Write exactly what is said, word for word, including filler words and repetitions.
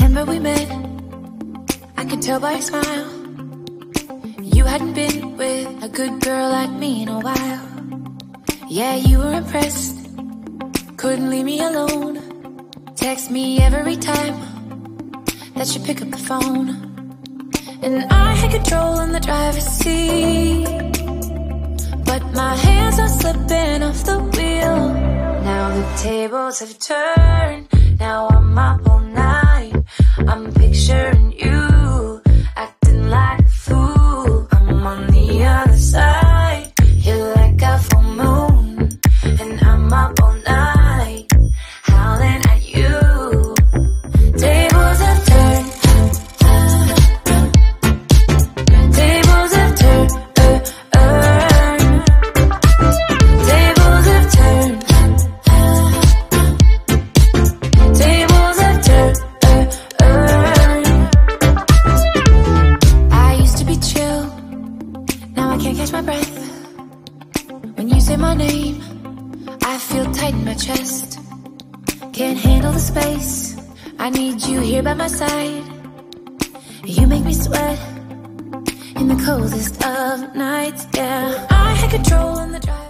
remember we met, I could tell by your smile. You hadn't been with a good girl like me in a while. Yeah, you were impressed, couldn't leave me alone. Text me every time that you pick up the phone. And I had control in the driver's seat, but my hands are slipping off the wheel. Now the tables have turned, now I'm up all night. I'm picturing you, acting like a fool. I'm on the other side, you're like a full moon, and I'm up all night, howling at you. Tables have turned, tables have turned, uh, uh. Tables have turned, tables have turned, uh, uh. I used to be chill, now I can't catch my breath. When you say my name, I feel tight in my chest. Can't handle the space, I need you here by my side. You make me sweat in the coldest of nights, yeah. I had control in the drive.